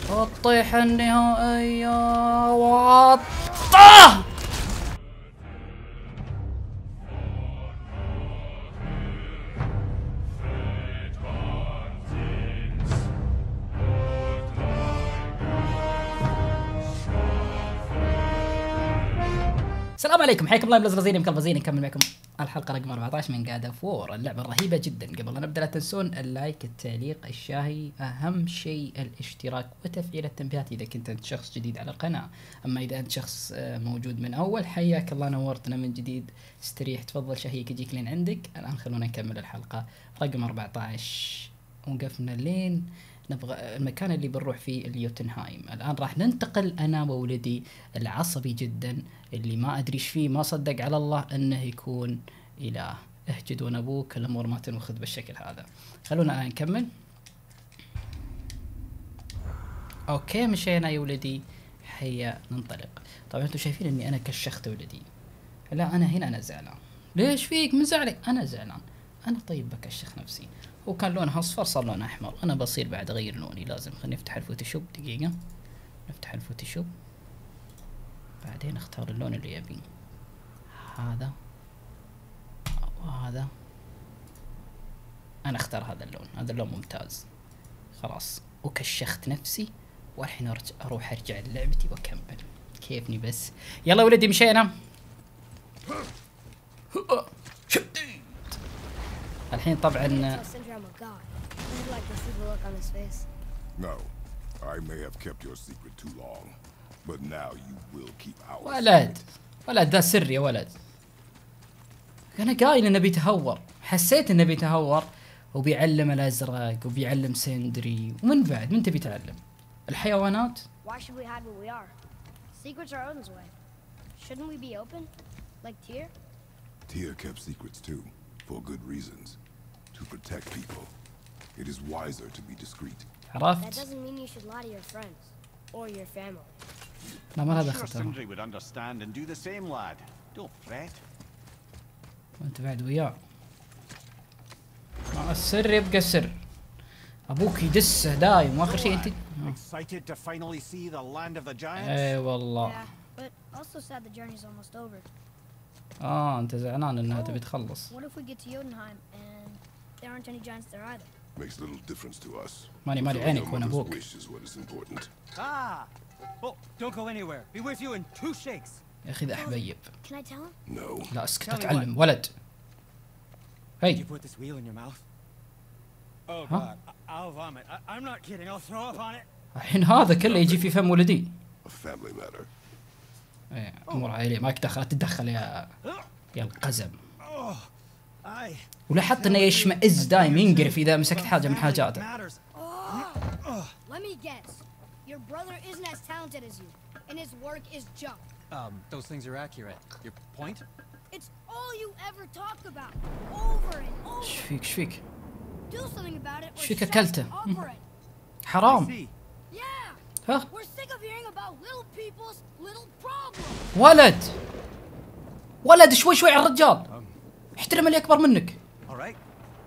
الطيحة النهائية وطه. السلام عليكم، حياكم الله بلزرزين مكلفزين. نكمل معكم الحلقه رقم 14 من جاد اوف وور، اللعبه الرهيبه جدا. قبل لا نبدا لا تنسون اللايك، التعليق، الشاهي، اهم شيء الاشتراك وتفعيل التنبيهات اذا كنت انت شخص جديد على القناه. اما اذا انت شخص موجود من اول، حياك الله، نورتنا من جديد. استريح، تفضل، شهيك يجيك لين عندك. الان خلونا نكمل الحلقه رقم 14. وقفنا لين نبغى المكان اللي بنروح فيه اليوتنهايم. الآن راح ننتقل أنا وولدي العصبي جدا اللي ما أدري إيش فيه، ما صدق على الله أنه يكون إله. اهجد ونبوك، الأمور ما تنوخذ بالشكل هذا. خلونا الآن نكمل. أوكي، مشينا يا ولدي، هيا ننطلق. طبعا أنتم شايفين أني أنا كشخت ولدي. لا، أنا هنا أنا زعلان. ليش فيك مزعلك؟ أنا زعلان. أنا طيب بكشخ نفسي. وكان لونها اصفر صار لونه احمر. انا بصير بعد اغير لوني. لازم خلينا نفتح الفوتوشوب دقيقة. نفتح الفوتوشوب بعدين اختار اللون اللي يبيه. هذا وهذا. انا اختار هذا اللون. هذا اللون ممتاز. خلاص وكشخت نفسي. والحين اروح ارجع لعبتي واكمل. كيفني بس. يلا ولدي مشينا. الحين طبعا No, I may have kept your secret too long, but now you will keep ours. ولد ذا سر يا ولد. انا قايل انه بيتهور، حسيت انه بيتهور وبيعلم الازرق وبيعلم سندري. ومن بعد من تبي تعلم الحيوانات؟ Why should we hide what we are? Secrets are Odin's way. Shouldn't we be open? Like Tyr? Tyr kept secrets too, for good reasons. To protect people. It is wiser to be discreet. That عرفت؟ doesn't mean you should lie to your friends or your family. لا ما I'm هذا sure خطر. Sindri would understand and do the same, lad. Don't fret. وانت بعد وياه. السر يبقى سر. ابوك يدسه دايم واخر شيء انت. Excited to finally see the land of the giants? اي والله. Yeah, but also sad the journey's almost over. انت زعلان انها تبي تخلص. What if we get to Jotunheim and there aren't any giants there either? Makes little difference to us. مالي عينك وانا ابوك. Wish is what is important. Oh, don't go anywhere. Be with you in 2 shakes. يا اخي ذا حبيب. Can I tell him? No. لا اسكت اتعلم ولد. هي. You put this wheel in your mouth. Oh Huh? God, I'll vomit. I'm not kidding. I'll throw up on it. الحين هذا كله يجي في فم ولدي. A family matter. ايه امور عائلية، ماك دخل، تتدخل يا القزم. ولا حتى انه يشمئز دايم، ينقرف اذا مسكت حاجة من حاجاته. Let me guess. Your brother isn't as talented as you, and his work is junk. Those things are accurate. Your point? It's all you ever talk about, over and over. ايش فيك؟ Do something about it or فيك shut أكلته. up for it. حرام. Yeah. ها We're sick of hearing about little people's little problems. ولد شوي على الرجال. احترم اللي اكبر منك. All right.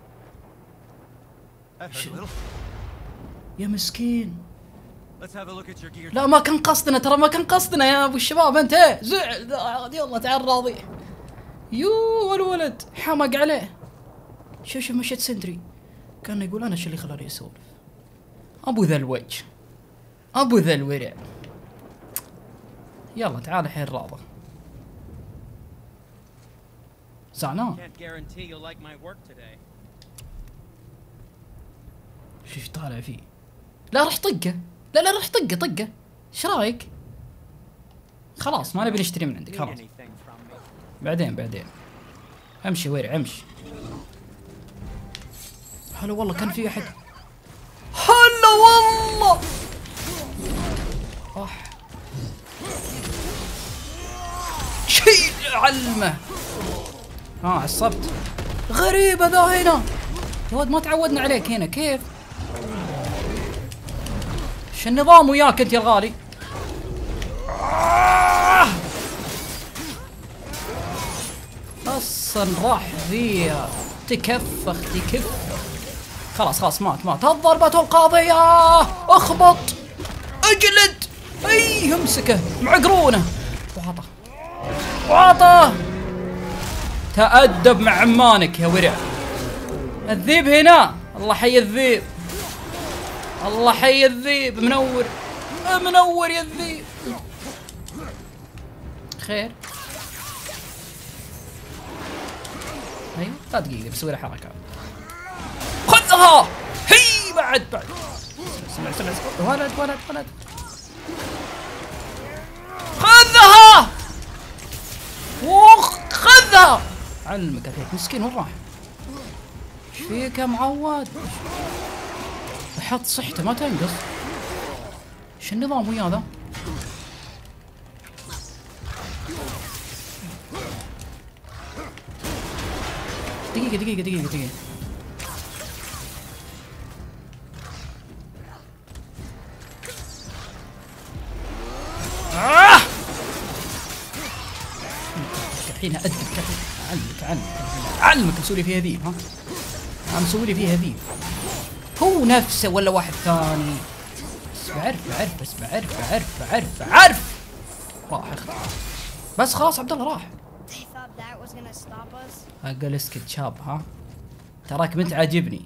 That hurt a little. يا مسكين. Let's have a look at your gear. لا ما كان قصدنا، ترى ما كان قصدنا يا ابو الشباب. انت ايه زعل. يلا تعال راضي. يو الولد حمق عليه. شوف مشيت سندري كان يقول انا شو اللي خلاني اسولف. ابو ذا الوجه، ابو ذا الورع. يلا تعال الحين راضي. زعلان. Can't guarantee you'll like my work today. شوف طالع فيه. لا راح طقه. لا راح طقه. ايش رايك؟ خلاص ما نبي نشتري من عندك خلاص. بعدين امشي ورع امشي. هلا والله كان في احد. هلا والله. شيء علمه. عصبت. غريبة ذا هنا. يا ولد ما تعودنا عليك هنا. كيف؟ شو النظام وياك انت يا الغالي؟ اصلا راح فيها. تكفخ. خلاص مات. الضربة القاضية. اخبط. اجلد. اي امسكه معقرونه. وعطه وعطه. تأدب مع عمانك يا ورع. الذيب هنا. الله حي الذيب. الله حي الذيب. منور منور يا الذيب. خير. ايوه لا دقيقة بسوي له حركة. خذها. هي بعد سمع ولد ولد ولد. خذها. خذها. علمك فيك مسكين وين راح؟ ايش فيك يا معود؟ حط صحته ما تنقص. ايش النظام وياه ذا؟ دقيقة. الحين أدب علمك مسوي فيها ذي. ها عم مسوي لي فيها ذي. هو نفسه ولا واحد ثاني؟ بس بعرف راح بس خلاص عبد الله راح. اقل اسكت شاب. ها تراك بنت عاجبني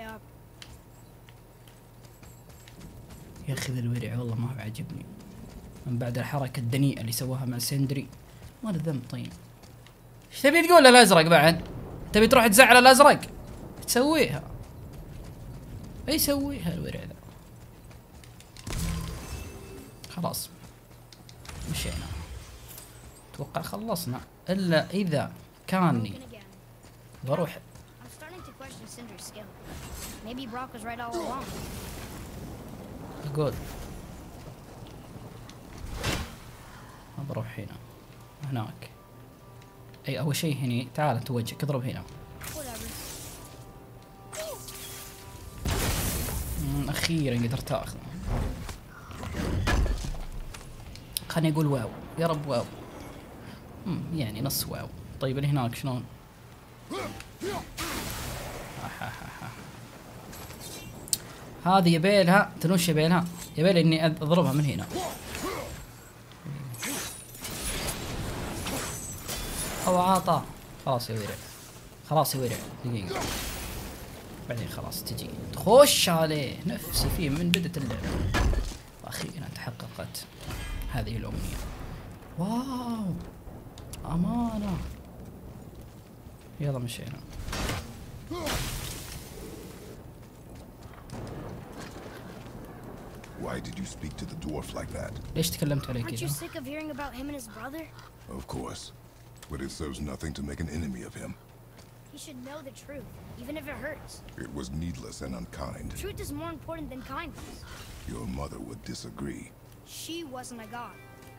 يا اخي ذا الورع والله ما هو عاجبني من بعد الحركة الدنيئة اللي سواها مع سندري. ما له ذنب. طيب ايش تبي تقول للازرق بعد؟ تبي تروح تزعل الازرق؟ تسويها. اي سويها الورع ذا. خلاص مشينا. اتوقع خلصنا الا اذا كاني بروح. اقول ما بروح هنا هناك. اي اول شيء هني. تعال انت وجهك اضرب هنا. اخيرا قدرت اخذ. خلني اقول واو يا رب واو. يعني نص واو. طيب اللي هناك شلون؟ هذه يبيلها تنوش يبيلها اني اضربها من هنا. او عاطى. خلاص يا ورع دقيقة بعدين خلاص تجي تخش عليه. نفسي فيه من بداية اللعبة. واخيرا تحققت هذه الأمنية. واو أمانة. يلا مشينا. Why did you speak to the dwarf like that? ليش تكلمت عليه Aren't you كذا؟ sick of hearing about him and his brother? Of course. But it serves nothing to make an enemy of him. He should know the truth, even if it hurts. It was needless and unkind. Truth is more important than kindness. Your mother would disagree. She wasn't a god.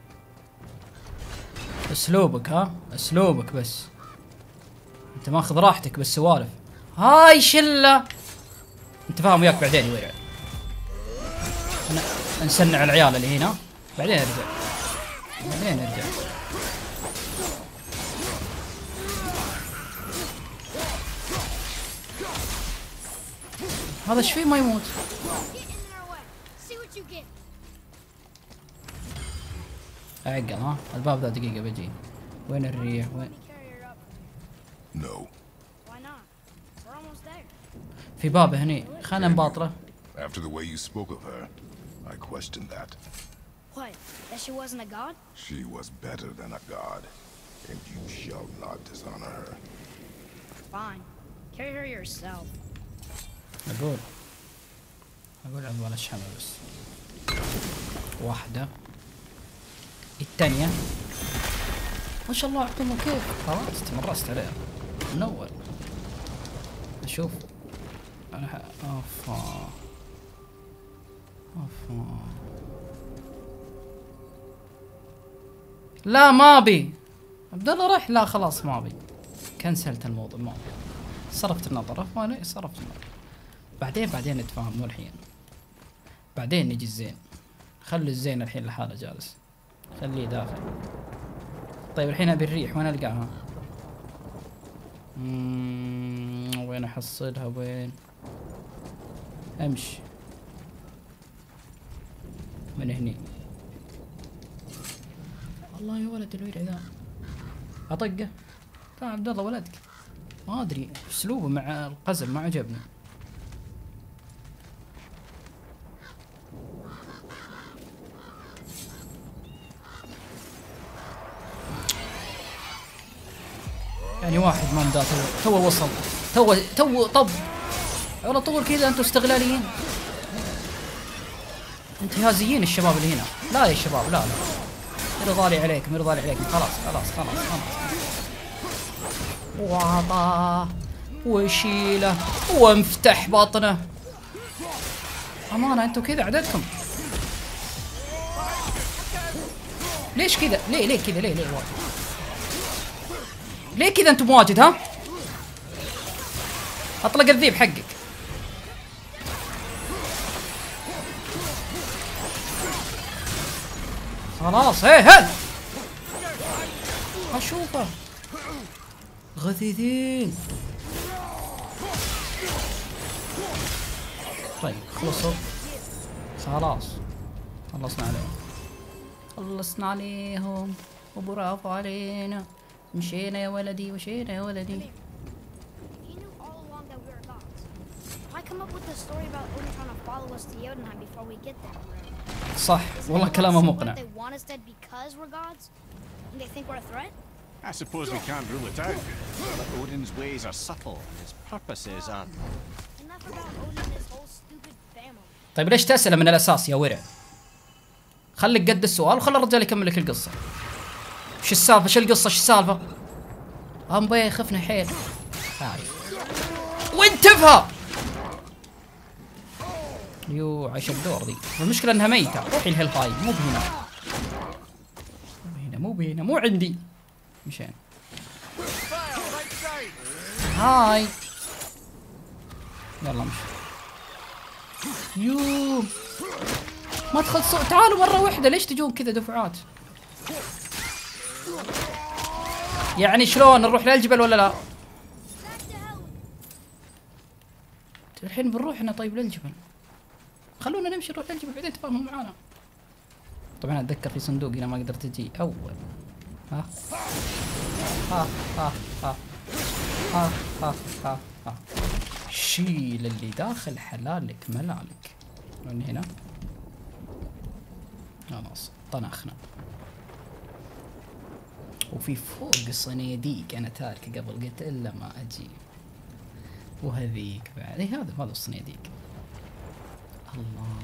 اسلوبك. ها اسلوبك بس. انت ماخذ راحتك بالسوالف. هاي شلة. انت فاهم وياك بعدين يا ورع. انا نسنع العيال اللي هنا بعدين ارجع. هذا ايش فيه ما يموت؟ اعقل. ها الباب ذا دقيقة بجي. وين الريح وين؟ No. في باب هني خلنا نباطره. After the way you spoke of her, I questioned that. What? That she wasn't a god? She was better than a god, and you shall not dishonor her. Fine. Carry her yourself. اقول عبالة الشمع بس. واحدة. الثانية. ما شاء الله اعطونا كيف. خلاص تمرست عليها. من اول. اشوف. انا افا. لا ما ابي. عبد الله رح. لا خلاص ما ابي. كنسلت الموضوع. ما ابي. صرفت النظر. صرفت النظر. بعدين نتفاهم مو الحين. بعدين نجي الزين. خلي الزين الحين لحاله جالس. خليه داخل. طيب الحين ابي الريح وين القاها؟ وين احصلها وين؟ امشي. من هني. والله يا ولد الورع ذا اطقه. تعال عبد الله ولدك. ما ادري اسلوبه مع القزم ما عجبني. يعني واحد ما مداه تو وصل تو طب والله طول كذا. انتم استغلاليين انتهازيين الشباب اللي هنا. لا يا شباب لا يرضى عليكم يرضى عليكم. خلاص وعطاه وشيله وانفتح بطنه. امانه انتم كذا عددكم ليش كذا؟ ليه كذا؟ ليه واجد؟ ليه كذا انتم واجد؟ ها اطلق الذيب حقك. خلاص هل اشوفه غثيثين. طيب خلصوا خلاص خلصنا عليهم وبرافو علينا. مشينا يا ولدي مشينا يا ولدي. He knew all along that we were gods. Why come up with the story about Odin trying to follow us to Jotunheim before we get there? صح والله كلامه مقنع. They want us dead because we're gods, and they think we're a threat. I suppose we can't rule it out. But Odin's ways are subtle, and his purposes are... Enough about Odin and his whole stupid family. طيب ليش تسأله من الأساس يا ورع؟ خليك قد السؤال وخلي الرجال يكمل لك القصة. شو السالفة؟ شو القصة؟ شو السالفة؟ بيه خفنا حيل. وانتفها. يو عايش الدور ذي. المشكلة انها ميتة. روحي الهيل هاي مو بهنا مو عندي. مشان. هاي. يلا مش. يو ما تخلصوا. تعالوا مرة واحدة ليش تجون كذا دفعات؟ يعني شلون نروح للجبل ولا لا؟ الحين بنروح احنا طيب للجبل. خلونا نمشي نروح للجبل بعدين تفاهموا معانا. طبعا اتذكر في صندوق هنا ما قدرت تجي اول. ها ها ها ها ها ها ها ها. شيل اللي داخل حلالك ملالك. من هنا خلاص طنخنا. وفي فوق الصناديق انا تاركه قبل قلت الا ما اجي. وهذيك بعد هذا الصناديق. الله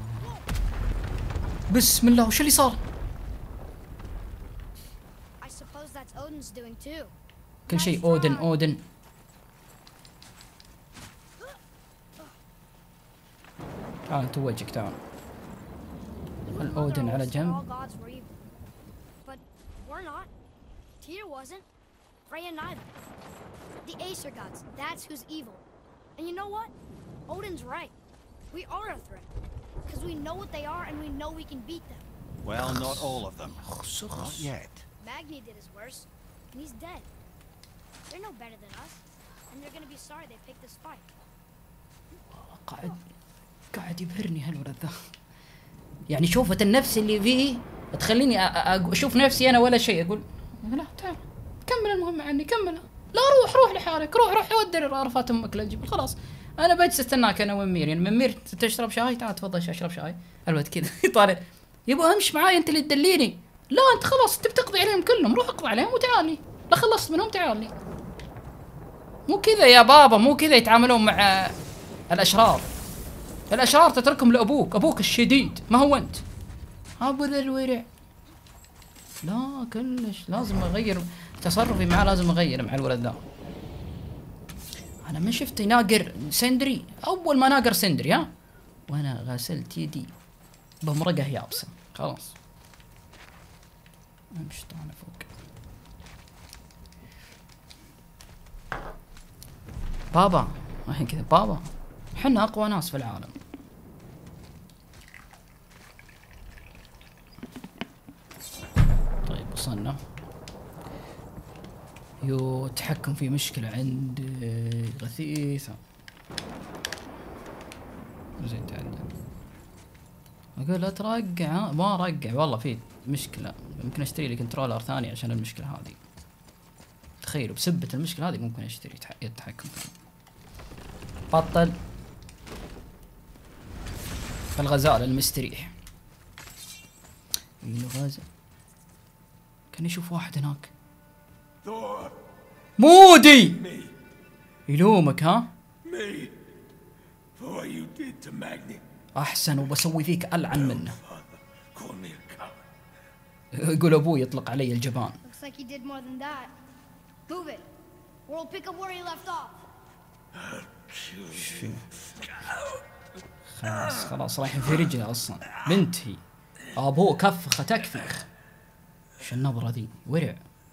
بسم الله. وش اللي صار؟ كل شيء اودن. تعال توجهك تعال. الأودن على جنب. Tyr wasn't. Freya neither. The Aesir gods, that's who's evil. And you know what? Odin's right. We are a threat. Because we know what they are and we know we can beat them. Well, not all of them. Not yet. Magni did his worst, and he's dead. They're no better than us, and they're gonna be sorry they picked this fight. قاعد يبهرني هالولد ذا. يعني شوفة النفس اللي فيه تخليني اشوف نفسي انا ولا شيء. اقول لا تعال كمل المهمة عني كملها. لا روح لحالك. روح ودي رفات امك للجبل. خلاص انا بجلس استناك انا ومير. يعني من مير تشرب شاي تعال تفضل اشرب شاي. الولد كذا يطالع يبغى امشي معاي انت اللي تدليني. لا انت خلاص انت بتقضي عليهم كلهم. روح اقضي عليهم وتعالي. لا خلصت منهم تعالي. مو كذا يا بابا مو كذا يتعاملون مع الاشرار. الاشرار تتركهم لابوك الشديد ما هو انت. ابو ذا الورع. لا كلش لازم اغير تصرفي معاه. لازم اغير مع الولد ذا. انا ما شفت ناقر سندري. اول ما ناقر سندري ها وانا غسلت يدي بمرقه يابسه. خلاص امشي طالع فوق. بابا الحين كذا بابا حنا اقوى ناس في العالم. طيب وصلنا. يو التحكم في مشكلة عند غثيثة. زين تعال اقول لا ترقع، ما رقع والله في مشكلة، ممكن اشتري لي كنترولر ثاني عشان المشكلة هذه. تخيلوا بسبة المشكلة هذه ممكن اشتري يتحكم فيه. بطل الغزال المستريح. الغزال كان يشوف واحد هناك. مودي يلومك ها؟ احسن وبسوي فيك العن منه. يقول ابوي يطلق علي الجبان. Looks like he did more than that. Move it. We'll pick up where he left off. خلاص رايحين في رجله اصلا. بنتي ابوه كفخه تكفخ. ايش النظرة ذي؟ ورع.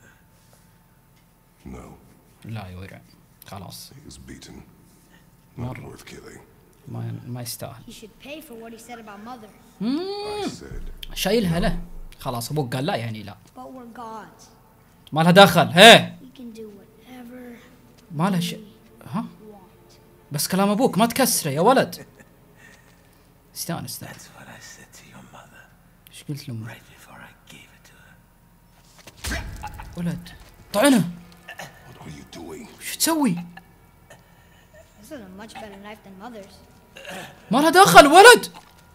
No. لا يورع. خلاص. He is beaten. Not worth killing. ما يستاهل. He should pay for what he said about mother. I said. شايلها له. خلاص ابوك قال لا يعني لا. But we're gods. ما لها دخل. هيه. We can do whatever ما لها شيء. ها؟ want. بس كلام ابوك ما تكسره يا ولد. استانس. That's what I said to your mother ايش قلت لامك؟ right before I gave it to her. ولد طعنه. What are you doing? ايش تسوي؟ This is a much better knife than mother's. ما لها دخل ولد.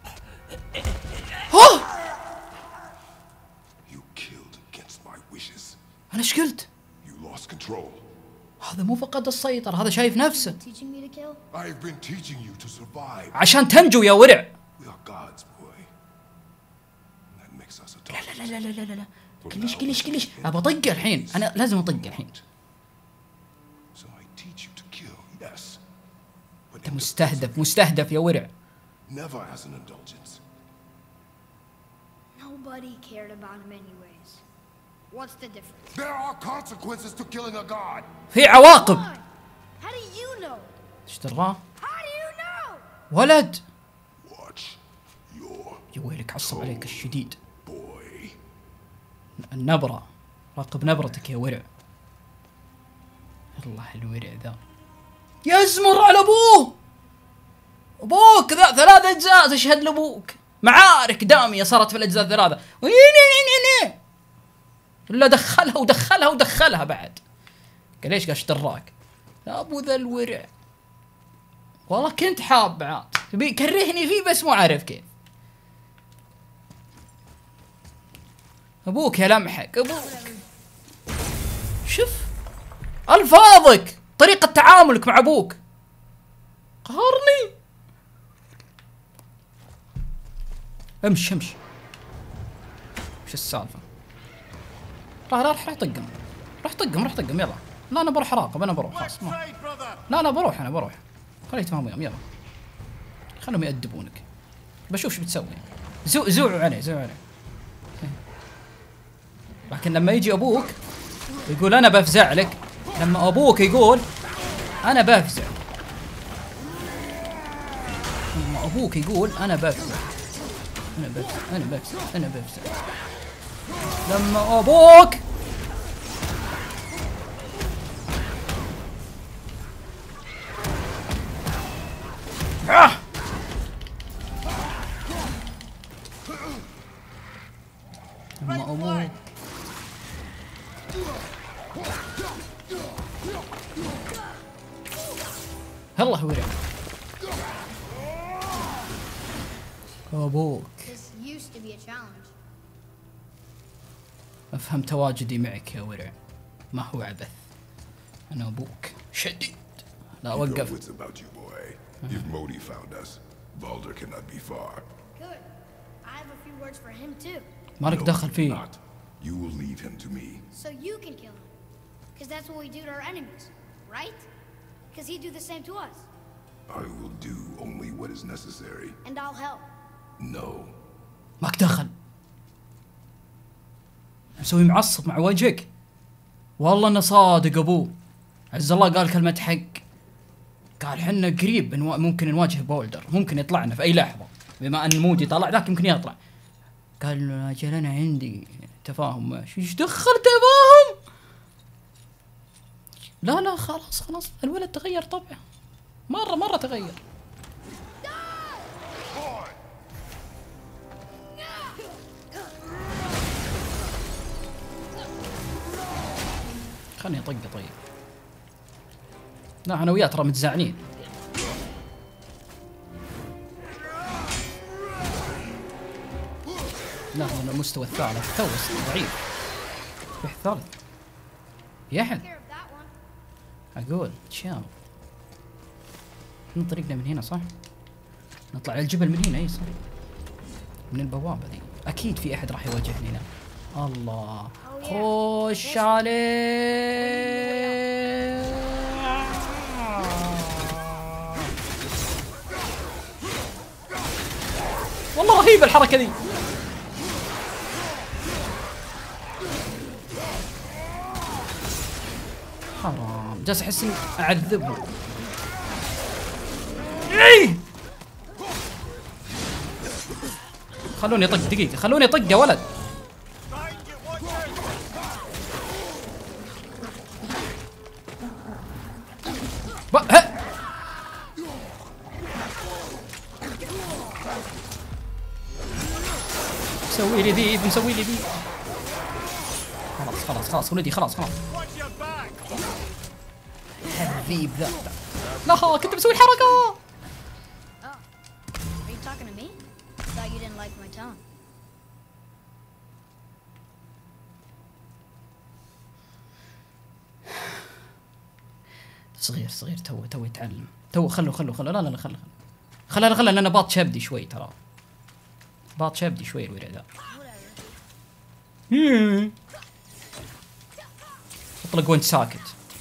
ها؟ You killed against my wishes. انا ايش قلت؟ You lost control. هذا مو فقد السيطرة، هذا شايف نفسه. Teaching me to kill? I've been teaching you to survive. عشان تنجو يا ورع. We are gods, boy. That makes us a لا لا لا لا لا لا. كلش ابى اطقه الحين، انا لازم اطقه الحين. So I teach you to kill, yes. But انت مستهدف يا ورع. never as an indulgence. Nobody cared about him anyways. What's the difference? There are consequences to killing a god. في عواقب. Come on. How do you know? ايش دراه؟ How do you know? ولد. Watch your يا ويلك عصب عليك الشديد. boy. النبرة، راقب نبرتك يا ورع. الله الورع ذا يزمر على ابوه. ابوك ذا 3 اجزاء تشهد لابوك. معارك دامية صارت في الاجزاء 3. الا دخلها بعد. قال ايش؟ قال ايش دراك؟ يا ابو ذا الورع والله كنت حاب بعاد تبي كرهني فيه بس مو عارف كيف. ابوك يا لمحك ابوك. شوف الفاظك، طريقة تعاملك مع ابوك قهرني. امشي وش السالفة؟ راح طقم يلا. لا انا بروح اراقب، انا بروح خلاص. لا بروح خليه يتفاهم وياهم يلا. خلهم يأدبونك. بشوف شو بتسوي. زوعوا عليه. لكن لما يجي ابوك يقول انا بفزع لك، لما ابوك يقول انا بفزع، لما ابوك يقول انا بفزع، لما ابوك لما ابوك الله ورع ابوك. This used to be a challenge. افهم تواجدي معك يا ورع، ما هو عبث. انا ابوك شديد. لا Keep your وقف. wits about you, boy. If Modi found us, Baldur cannot be far. Good. I have a few words for him too. مالك No, دخل فيه. not. You will leave him to me. So you can kill him. Because that's what we do to our enemies, right? Because he'd do the same to us. I will do only what is necessary. And I'll help. No. ماك دخل. مسوي معصب مع وجهك. والله انه صادق ابوه. عز الله قال كلمة حق. قال حنا قريب ممكن نواجه بولدر، ممكن يطلعنا في اي لحظة. بما ان مودي طلع ذاك يمكن يطلع. قال له اجل انا عندي تفاهم ماشي. ايش دخل تفاهم؟ لا خلاص الولد تغير طبعه. مرة تغير. خلني اطقه طيب. لا انا وياه ترى متزاعنين. لا انا المستوى الثالث تو ضعيف. في الثالث يا حل. اقول تشاو. احنا طريقنا من هنا صح؟ نطلع على الجبل من هنا اي صح؟ من البوابة ذي. اكيد في احد راح يواجهني هنا. الله خش عليه. والله رهيبة الحركة ذي. حرام جالس احس اني اعذبهم. اي خلوني اطق دقيقة، خلوني اطق يا ولد. مسوي لي ذي، مسوي لي ذي. خلاص خلاص خلاص ولدي خلاص خلاص. الذيب ذا. لا كنت بسوي الحركة. صغير صغير تو يتعلم. تو خلوا لا خله لأنه باط شبدي شوي ترى. باط شبدي شوي الورع ذا. اطلق وانت ساكت.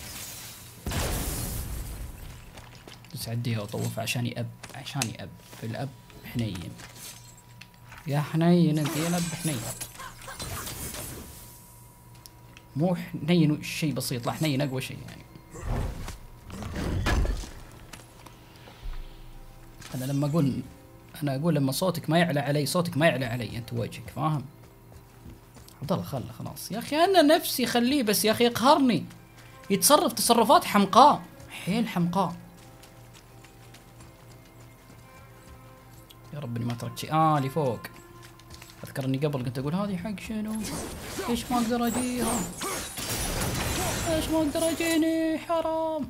بس عديها وطوف عشاني اب الاب حنين. يا حنين انت يا الاب حنين. مو حنين شيء بسيط، لا حنين اقوى شيء يعني. انا اقول لما صوتك ما يعلى علي، صوتك ما يعلى علي انت وجهك فاهم؟ عبد الله خله خلاص يا اخي انا نفسي خليه بس يا اخي يقهرني. يتصرف تصرفات حمقاء، حيل حمقاء. يا رب اني ما تركت شيء. اللي فوق اذكر اني قبل كنت اقول هذه حق شنو؟ ليش ما اقدر اجيها؟ ليش ما اقدر اجيني؟ حرام.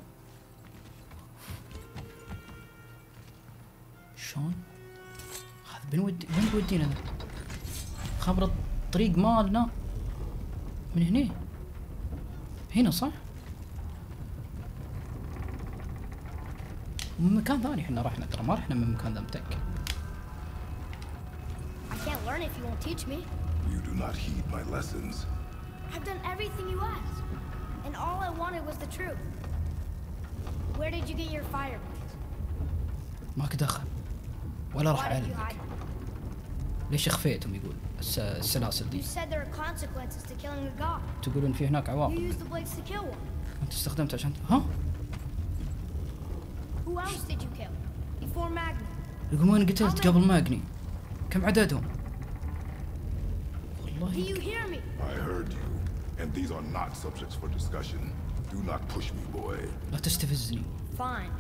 شلون؟ هذا وين بودينا ذا؟ خبر الطريق مالنا من هنا. هنا صح؟ من مكان ثاني احنا رحنا ترى، ما رحنا من مكان ذا متأكد. I can't learn if you won't teach me. You do not heed my lessons. I've done everything you asked, and all I wanted was the truth. Where did you get your fireplace? ماك دخل ولا راح Why did you اعلمك. hide them? ليش اخفيتهم؟ يقول السلاسل دي. You said there are consequences to killing a god. تقولون في هناك You عواقب. used the blades to kill one. انت استخدمت عشان ها؟ Who else did you kill? Before Magna? يقول وين قتلت قبل ما اقني؟ كم عددهم؟ Do والله you hear me? I heard you, and these are not subjects for discussion. Do not push me, boy. لا تستفزني. Fine.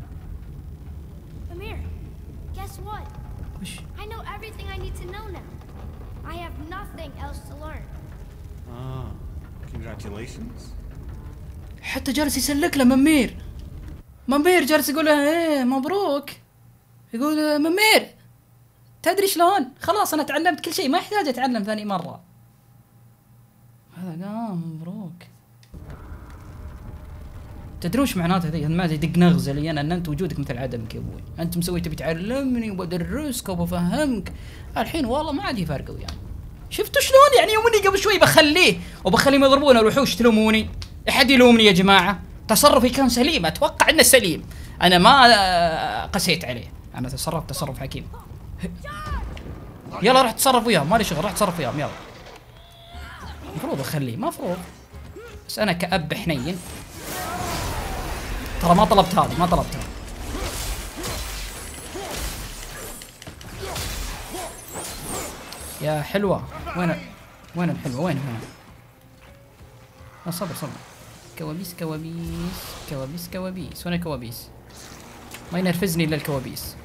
Amir, guess what? وش؟ I know everything I need to know now. I have nothing else to learn. Congratulations. حتى جالس يسلك له ممير جالس يقول له ايه مبروك. يقول ممير تدري شلون؟ خلاص انا تعلمت كل شيء، ما يحتاج اتعلم ثاني مره. هذا مبروك. تدرون ايش معناته ذي؟ ما يدق نغزه لي انا ان انت وجودك مثل عدمك يا ابوي. انت مسوي تبي تعلمني وبدرسك وبفهمك، الحين والله ما عاد يفرقوا يعني. شفتوا شلون يعني يومني قبل شوي بخليهم يضربون الوحوش تلوموني؟ احد يلومني يا جماعه؟ تصرفي كان سليم، اتوقع انه سليم. انا ما قسيت عليه، انا تصرفت تصرف حكيم. يلا روح تصرف وياهم، مالي شغل، روح تصرف وياهم يلا. المفروض اخليه، مفروض، بس انا كأب حنين ترى ما طلبت هذه، ما طلبتها. يا حلوة وين الحلوة؟ وين هنا؟ لا صبر كوابيس وين الكوابيس؟ ما ينرفزني الا الكوابيس.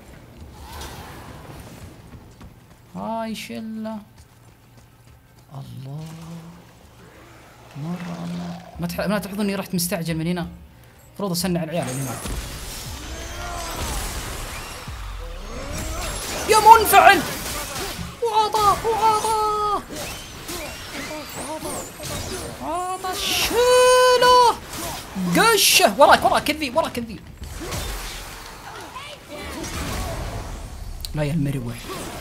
هاي شلة الله مرة ما تلاحظون اني رحت مستعجل من هنا؟ المفروض اسنع العيال اللي هناك. يا منفعل! وعطا شيله! قشه! وراك كذي. لا يا المروح،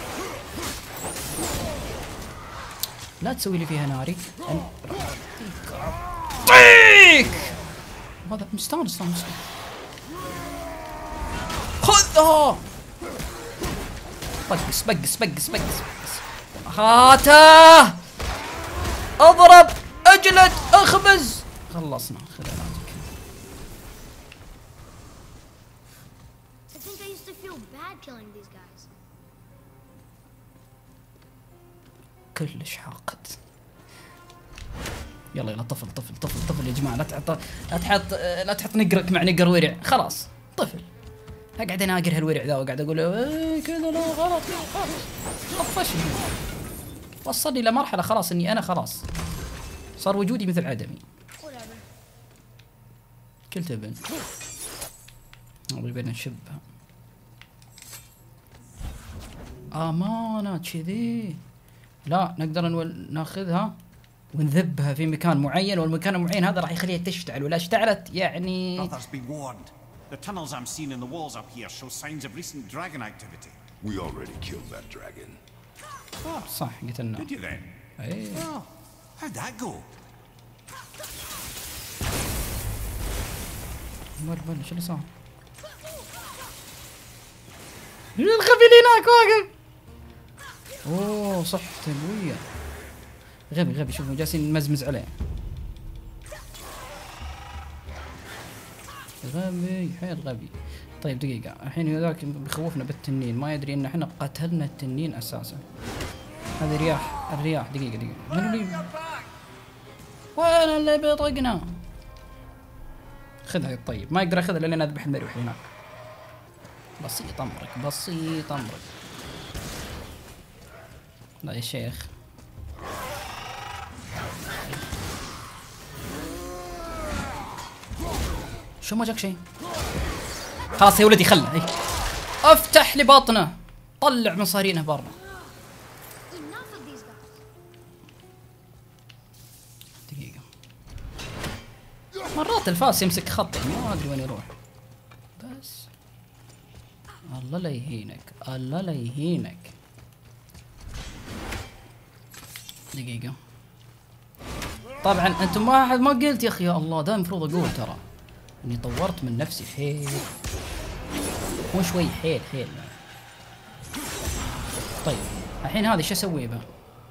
لا تسوي لي فيها ناري. طيك! هذا مستانس. خذها! بقس. هاته! اضرب، اجلد، اخبز. خلصنا. خذلاتك. I think I used to feel bad killing these guys. كلش حاقد. يلا طفل يا جماعه. لا تحط نقرك مع نقر ورع. خلاص طفل. اقعد اناقر هالورع ذا وقاعد اقول كذا لا غلط. طفشني. وصلني لمرحله خلاص اني انا خلاص صار وجودي مثل عدمي. كل تبن نبي نشبها امانه كذي. لا نقدر ناخذها ونذبها في مكان معين، والمكان المعين هذا راح يخليها تشتعل، ولا اشتعلت يعني. Brothers, be warned. The tunnels I'm seeing in the walls up here show signs of recent dragon activity. We already killed that dragon. صح قتلنا. Did you then? ايه. Oh, how'd that go? بل شو اللي صار؟ الغبي اللي هناك واقف. اوه صح تنويه. غبي شوفوا جالسين نمزمز عليه. غبي حيل غبي. طيب دقيقة، الحين هذاك بيخوفنا بالتنين، ما يدري ان احنا قتلنا التنين اساسا. هذه الرياح. دقيقة من اللي وين اللي بيطقنا؟ خذها. طيب ما يقدر ياخذها لين اذبح المروح هناك. بسيط امرك. لا يا شيخ. شو ما جاك شيء؟ خلاص يا ولدي خله. افتح لي باطنه، طلع مصارينه برا. دقيقة. مرات الفاس يمسك خط يعني ما ادري وين يروح. بس الله لا يهينك. دقيقة. طبعا انتم ما قلت يا اخي. يا الله ده المفروض اقول ترى اني طورت من نفسي حيل، مو شوي حيل. طيب الحين هذه شو اسوي بها؟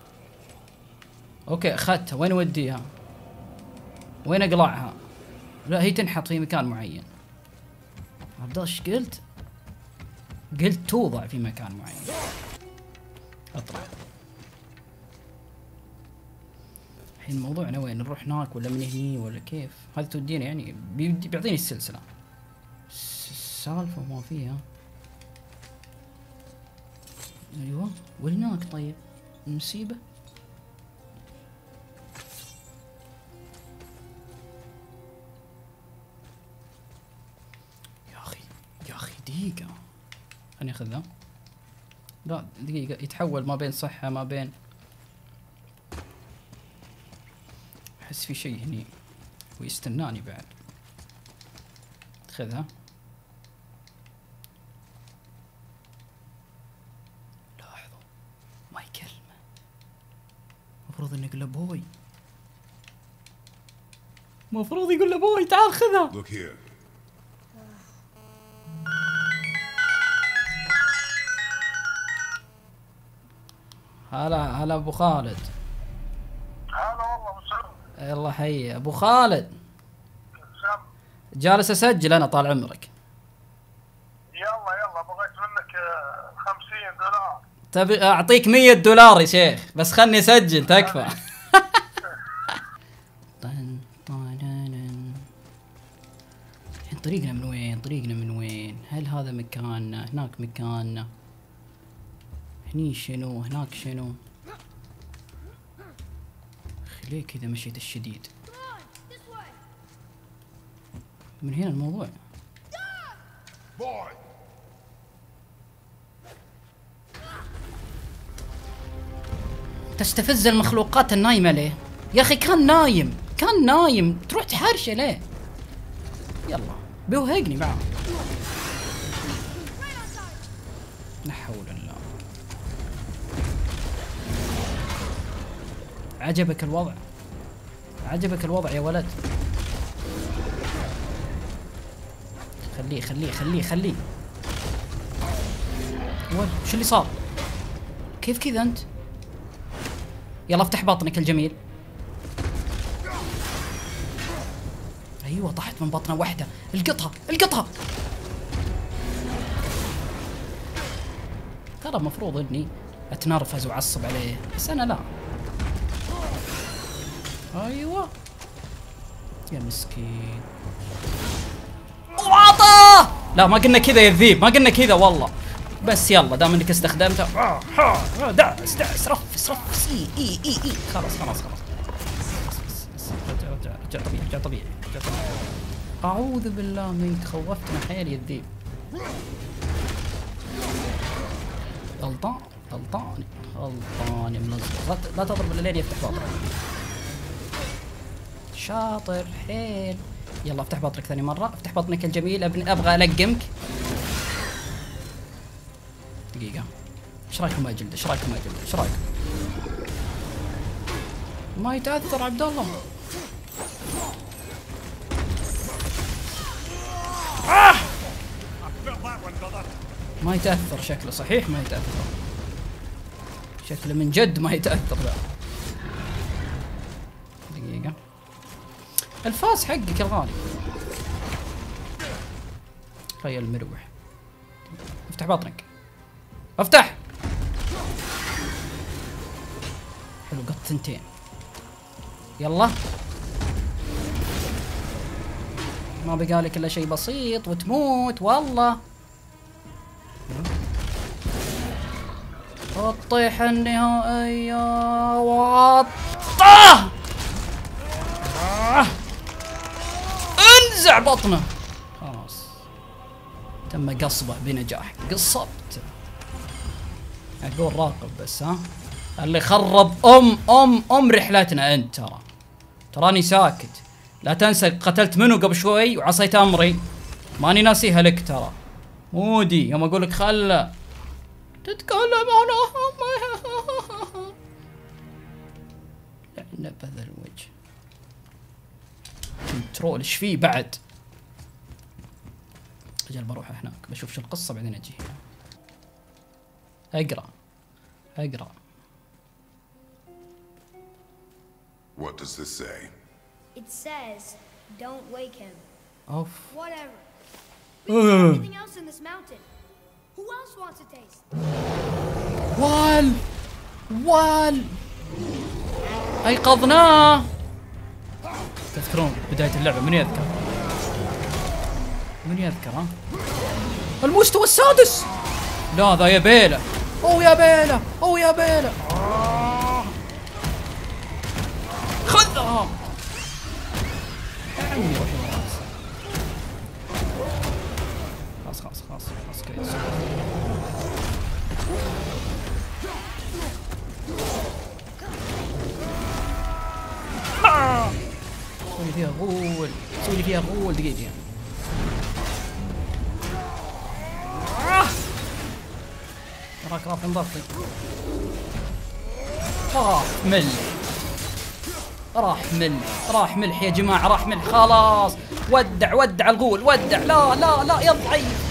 اوكي اخذتها، وين اوديها؟ وين اقلعها؟ لا هي تنحط في مكان معين. عبد الله ايش قلت؟ قلت توضع في مكان معين. اطلع. الحين موضوعنا وين نروح؟ هناك ولا من هني ولا كيف؟ هذه تودينا يعني بيعطيني السلسلة. السالفة ما فيها. ايوه وهناك. طيب نسيبه. يا اخي دقيقة. خليني اخذها. لا دقيقة، يتحول ما بين صحة ما بين. احس في شيء هني ويستناني بعد. خذها. لاحظوا ما يكلمه، المفروض انه يقول له بوي. المفروض يقول له بوي تعال خذها. Look here. هلا ابو خالد. هلا والله ابو سعود. الله حي ابو خالد. جالس اسجل انا طال عمرك. يلا بغيت منك $50. تبي اعطيك $100 يا شيخ، بس خلني اسجل تكفى. طريقنا من وين؟ هل هذا مكاننا؟ هناك مكاننا. هني شنو؟ هناك شنو؟ ليه كذا مشيت الشديد؟ Come on, this way. من هنا الموضوع. Boy! تستفز المخلوقات النايمة ليه؟ يا أخي كان نايم، كان نايم، تروح تحرشه ليه؟ يلا بيوهقني معه. لا حول الله. عجبك الوضع؟ عجبك الوضع يا ولد؟ خليه خليه خليه خليه. وش اللي صار؟ كيف كذا أنت؟ يلا افتح بطنك الجميل. ايوه طحت من بطنه واحده. القطها القطها. ترى المفروض اني اتنرفز واعصب عليه بس انا لا. ايوه يا مسكين. وعطاه. لا ما قلنا كذا يا ذيب، ما قلنا كذا والله. بس يلا دام انك استخدمته. دعس دعس رفس رفس. اي خلاص خلاص خلاص. رجع طبيعي رجع طبيعي رجع طبيعي. اعوذ بالله ميت، خوفتنا حيل يا الذيب. غلطان غلطان غلطان يا منزل. لا تضرب الا لين يفتح باطنك. شاطر حيل. يلا افتح بطنك ثاني مرة، افتح بطنك الجميل. ابغى القمك. دقيقة. ايش رايكم ما جلد؟ ايش رايكم ما جلد؟ ايش رايكم؟ ما يتأثر عبد الله. ما يتأثر شكله، صحيح ما يتأثر. شكله من جد ما يتأثر ذا. دقيقة. الفاس حقك الغالي. خيل المروح. افتح بطنك. افتح. حلو قط ثنتين. يلا. ما بقالك الا شيء بسيط وتموت والله. الطيحة النهائية وطاه. انزع بطنه. خلاص تم قصبه بنجاح. قصبت. اقول راقب بس ها. اللي خرب ام رحلتنا انت. تراني ساكت. لا تنسى قتلت منه قبل شوي وعصيت امري. ماني ناسيها لك ترى. مودي يوم اقول لك خله تتكلم عنهم. لعنة بهذا الوجه. كنترول ايش فيه بعد؟ اجل بروح هناك بشوف شو القصة بعدين اجي هنا. اقرا. What does this say? It says, don't wake him. اوف. Whatever. We have everything else in this mountain. Who else wants a taste? وال ايقظناه. تذكرون بداية اللعبة؟ من يذكر ها؟ المستوى السادس. لا ذا يا بيله. اوه يا بيله. خذها. خلاص كويس. سوي فيها غول دقيقة. راك رافع ضغطي. راح ملح يا جماعة. راح ملح خلاص. ودع الغول. ودع. لا يا ضعيف.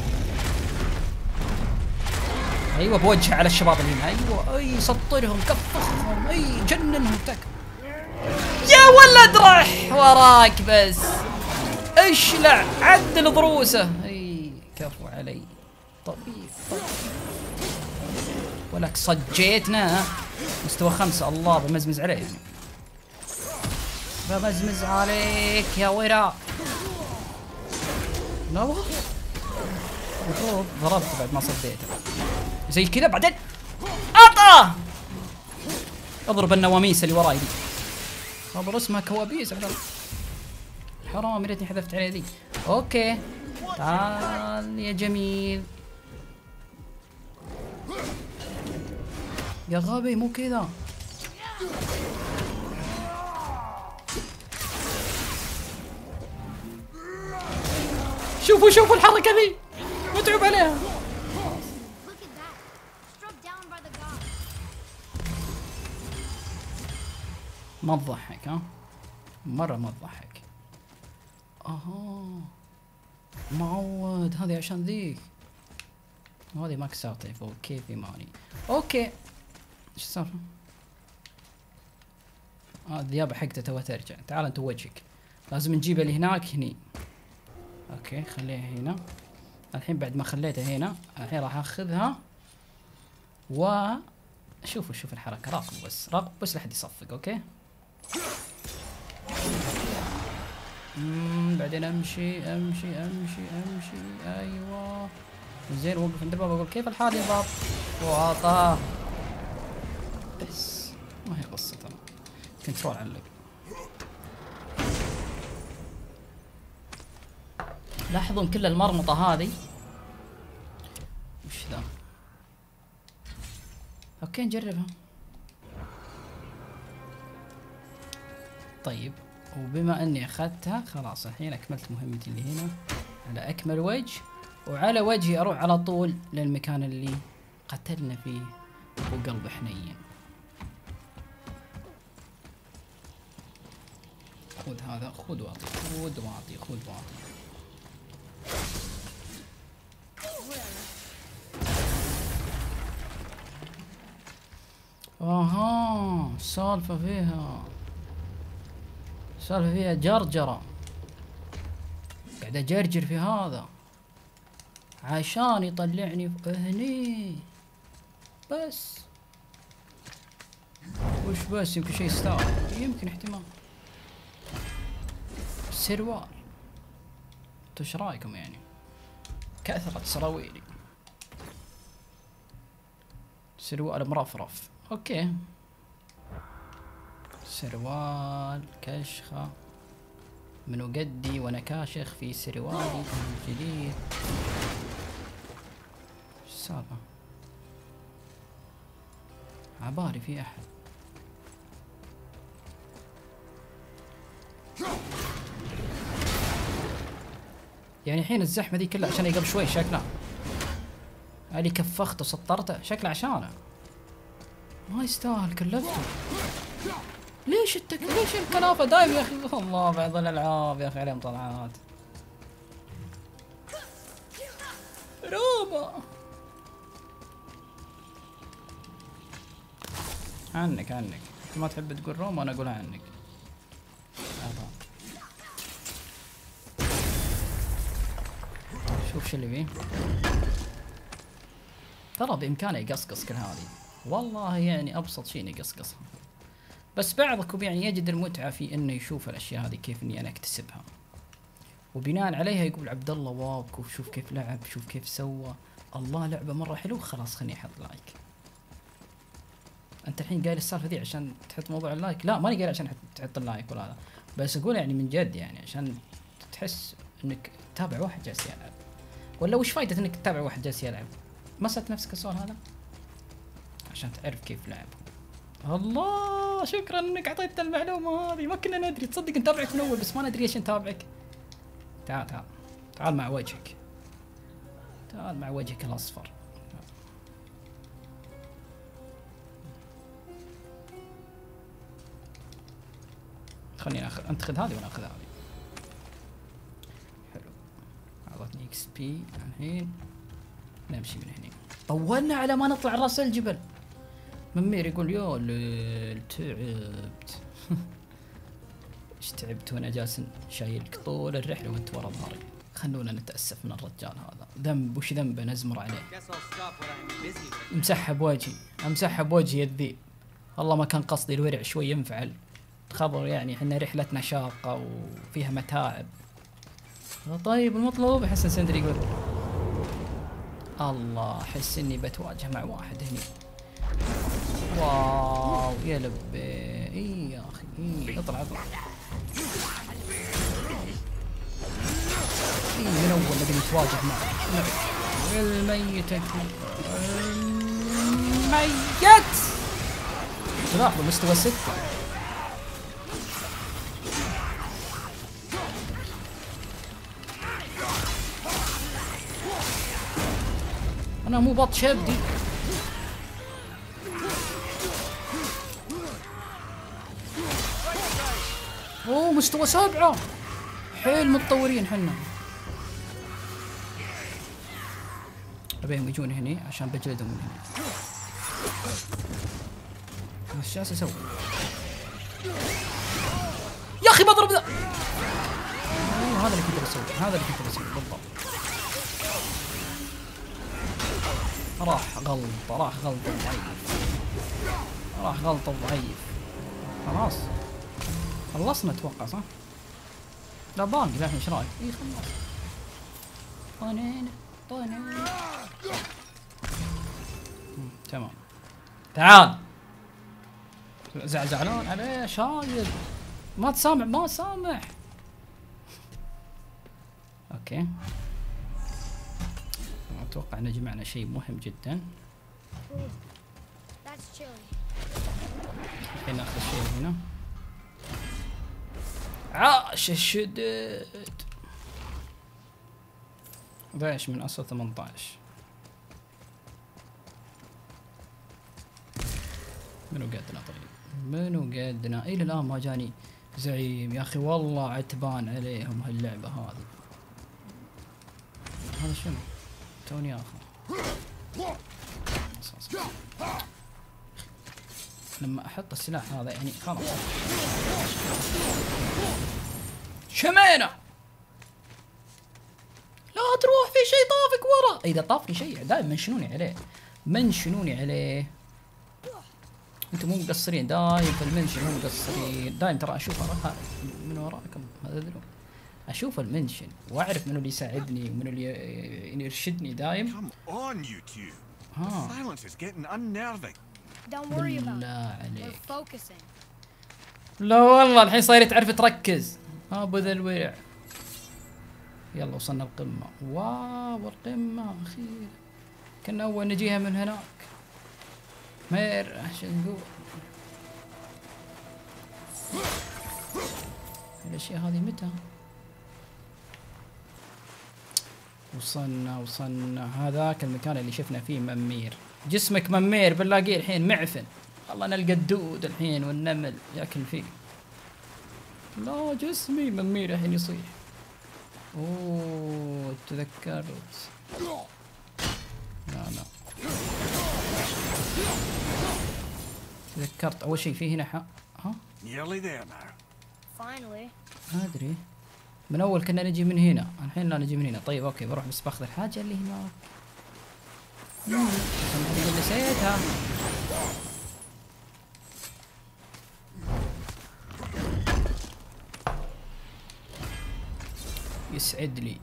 ايوه بوجهه على الشباب اللي هنا. ايوه اي سطرهم كفخهم. اي جننهم تك. يا ولد راح وراك بس. اشلع عدل ضروسه. اي كفو علي. طبيب. ولك صجيتنا. مستوى 5. الله بمزمز عليه. بمزمز عليك يا ورا. لا والله المفروض ضربت بعد ما صديته زي كذا بعدين اضرب النواميس اللي وراي دي. خبر اسمها كوابيس عبد الله. حرام يا ريتني حذفت عليه ذي. اوكي تعال يا جميل. يا غبي مو كذا. شوفوا الحركة ذي متعوب عليها. Look at that. Struck down by the god. ما تضحك ها؟ مرة ما تضحك. اها معود هذه عشان ذيك. هذه ماكس اوت فوق كيفي ماني. اوكي ايش السالفة؟ الذيابة حقته توها ترجع. تعال انت وجهك. لازم نجيبه اللي هناك هني. اوكي خليها هنا. الحين بعد ما خليتها هنا الحين راح اخذها و شوف الحركة. راقبوا بس لحد يصفق. اوكي بعدين امشي. ايوه زين. وقف عند الباب اقول كيف الحال يا باب واعطاه. بس ما هي قصة ترى. كنترول علق. لاحظوا كل المرمطة هذه وش ذا. اوكي نجربها. طيب وبما اني اخذتها خلاص الحين اكملت مهمتي اللي هنا على اكمل وجه. وعلى وجهي اروح على طول للمكان اللي قتلنا فيه ابو قلب حنين. خذ هذا. خذ واعطي. اها سالفة فيها جرجرة. قاعد اجرجر في هذا عشان يطلعني هني. بس وش بس يمكن شيء يستاهل. يمكن احتمال سروال. انتو ايش رايكم يعني؟ كثرة سراويلي. سروال مرفرف. اوكي سروال كشخة من قدي وانا كاشخ في سروالي الجديد. ايش السالفة؟ عبالي في احد. يعني الحين الزحمة ذي كلها عشان قبل شوي شكله. هذي كفخته وسطرته شكله عشانه. ما يستاهل كلفته. ليش الكنافة دايم يا اخي. الله بعض الالعاب يا اخي عليهم طلعات. روما عنك انت ما تحب تقول روما انا اقولها عنك. شوف شو اللي فيه. ترى بامكانه يقصقص كل هذه والله. يعني ابسط شيء يقصقصها. بس بعضكم يعني يجد المتعة في انه يشوف الاشياء هذه كيف اني انا اكتسبها. وبناء عليها يقول عبد الله واو شوف كيف لعب. شوف كيف سوى. الله لعبة مرة حلو. خلاص خليني احط لايك. انت الحين قايل السالفة ذي عشان تحط موضوع اللايك؟ لا ماني قايل عشان تحط اللايك ولا هذا. بس اقول يعني من جد يعني عشان تحس انك تتابع واحد جالس يلعب. ولا وش فايدة انك تتابع واحد جالس يلعب؟ ما سألت نفسك السؤال هذا؟ عشان تعرف كيف لعب. الله شكرا انك اعطيتنا المعلومة هذه. ما كنا ندري. تصدق نتابعك من اول بس ما ندري ايش نتابعك. تعال مع وجهك. تعال مع وجهك الاصفر. خليني اخذ. انت خذ هذه وانا اخذ هذه. حلو. اعطتني اكس بي. الحين نمشي من هنا. طولنا على ما نطلع راس الجبل. ممير يقول يا ليل تعبت. ايش تعبت وانا جالس شايلك طول الرحله وانت ورا ظهري. خلونا نتاسف من الرجال هذا. ذنب وش ذنبه نزمر عليه. امسحب وجهي الذيب. والله ما كان قصدي. الورع شوي ينفعل. خبر يعني احنا رحلتنا شاقه وفيها متاعب. طيب المطلوب. حسن سندري يقول الله احس اني بتواجه مع واحد هني. واو يا لبي. اي يا اخي اطلع من اول نبي نتواجه معه. الميت الميت لاحظوا مستوى 6. انا مو بط شبدي. اوه مستوى 7. حيل متطورين حنا. ابيهم يجون هني عشان بجلدهم من هنا. ايش جالس اسوي؟ يا اخي بضرب ذا. هذا اللي كنت بسوي، هذا اللي كنت بسوي بالضبط. راح غلطة ضعيف. راح غلطة ضعيف. خلاص خلصنا اتوقع صح؟ لا باقي الحين ايش رايك؟ اي خلص. طنين تمام. تعال زعلان عليه شايل. ما تسامح ما سامح. اوكي اتوقع ان جمعنا شيء مهم جدا. الحين ناخذ الشيء هنا. عاش الشدد. 11 من اصل 18. منو قدنا طيب؟ منو قدنا؟ الى الان ما جاني زعيم يا اخي والله عتبان عليهم هاللعبة هذه. هذا شنو؟ توني اخذ. لما احط السلاح هذا يعني خلاص شمينا. لا تروح في شيء طافك ورا. اذا طافني شيء دائما منشنوني عليه. منشنوني عليه. انتم مو مقصرين دايم في المنشن، مو مقصرين دايم. ترى اشوف من وراكم هذا ذلو. اشوف المنشن واعرف منو اللي يساعدني ومنو اللي يرشدني دايم. بالله عليك. لا والله الحين صاير تعرف تركز. ابو ذا الورع. يلا وصلنا القمة. واو القمة اخيرا. كنا اول نجيها من هناك. مير عشان نقول الاشياء هذه متى وصلنا هذاك المكان اللي شفنا فيه ممير. جسمك ممير بنلاقيه الحين معفن. والله نلقى الدود الحين والنمل ياكل فيه. لا جسمي ممير الحين يصيح. اوه تذكرت. لا تذكرت اول شيء في هنا ها ما ادري من اول كنا نجي من هنا الحين لا نجي من هنا. طيب اوكي بروح بس باخذ الحاجه اللي هناك. نسيتها. يسعد لي.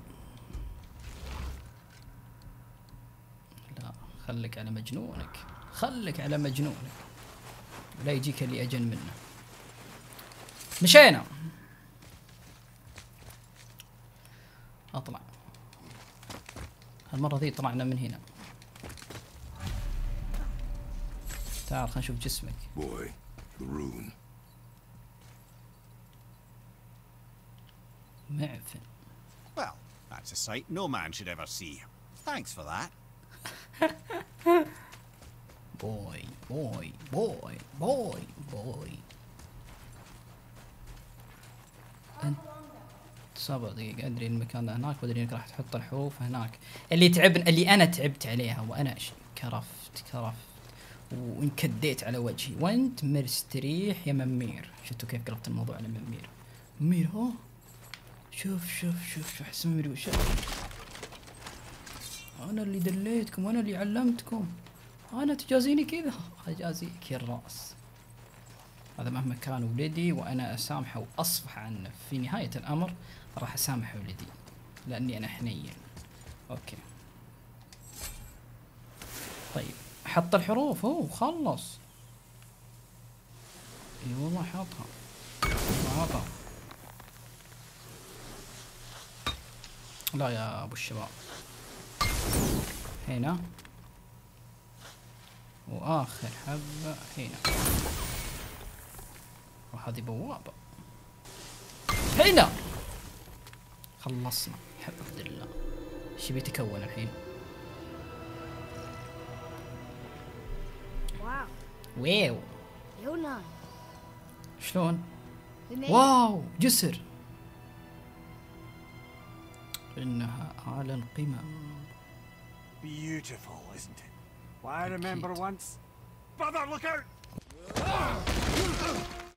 لا خليك على مجنونك. خليك على مجنونك لا يجيك اللي اجن منه. مشينا. اطلع. هالمرة ذي طلعنا من هنا. تعال خلينا نشوف جسمك. Boy, the rune. معفن. Well, that's a sight no man should ever see. Thanks for that. بوي. انت 7 دقيقة ادري المكان هناك وادري انك راح تحط الحروف هناك. اللي انا تعبت عليها وانا كرفت وانكديت على وجهي وانت مستريح يا ممير. شفتوا كيف قلبت الموضوع على ممير ها. شوف احس ممير وش. انا اللي دليتكم وانا اللي علمتكم. انا تجازيني كذا اجازيك يا الراس. هذا مهما كان ولدي وانا اسامحه واصفح عنه. في نهاية الامر راح اسامح ولدي لاني انا حنين. اوكي طيب حط الحروف. خلص. اي والله حطها. بابا. لا يا ابو الشباب. هنا واخر حبة هنا، وهذه بوابة هنا. خلصنا الحمد لله. ايش بيتكون الحين؟ Wow. واو Yona. شلون؟ We made it. واو جسر. إنها أعلى القمم. Beautiful, isn't it? Well, I remember once. Brother, look out!